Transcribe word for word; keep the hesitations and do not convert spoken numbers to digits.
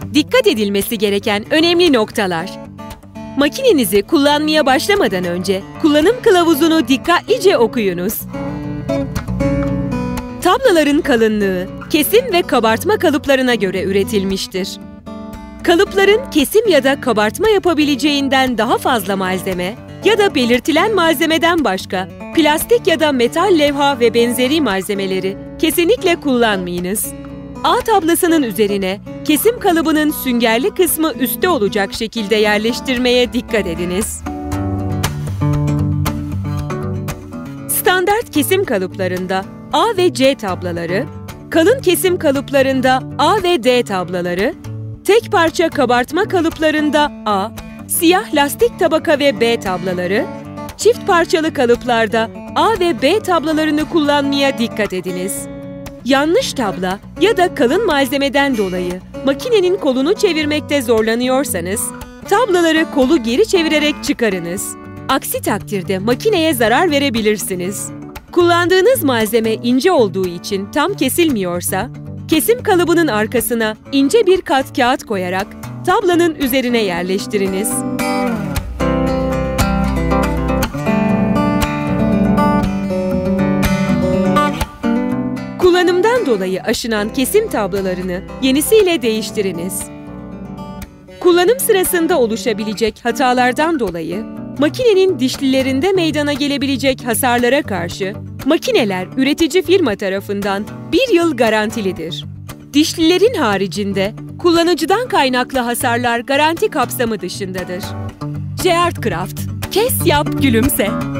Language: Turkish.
Dikkat edilmesi gereken önemli noktalar. Makinenizi kullanmaya başlamadan önce kullanım kılavuzunu dikkatlice okuyunuz. Tablaların kalınlığı, kesim ve kabartma kalıplarına göre üretilmiştir. Kalıpların kesim ya da kabartma yapabileceğinden daha fazla malzeme ya da belirtilen malzemeden başka plastik ya da metal levha ve benzeri malzemeleri kesinlikle kullanmayınız. A tablasının üzerine kesim kalıbının süngerli kısmı üstte olacak şekilde yerleştirmeye dikkat ediniz. Standart kesim kalıplarında A ve C tablaları, kalın kesim kalıplarında A ve D tablaları, tek parça kabartma kalıplarında A, siyah lastik tabaka ve B tablaları, çift parçalı kalıplarda A ve B tablalarını kullanmaya dikkat ediniz. Yanlış tabla ya da kalın malzemeden dolayı makinenin kolunu çevirmekte zorlanıyorsanız, tablaları kolu geri çevirerek çıkarınız. Aksi takdirde makineye zarar verebilirsiniz. Kullandığınız malzeme ince olduğu için tam kesilmiyorsa, kesim kalıbının arkasına ince bir kat kağıt koyarak tablanın üzerine yerleştiriniz. Kullanımdan dolayı aşınan kesim tablalarını yenisiyle değiştiriniz. Kullanım sırasında oluşabilecek hatalardan dolayı makinenin dişlilerinde meydana gelebilecek hasarlara karşı makineler üretici firma tarafından bir yıl garantilidir. Dişlilerin haricinde kullanıcıdan kaynaklı hasarlar garanti kapsamı dışındadır. Geartcraft, kes yap gülümse.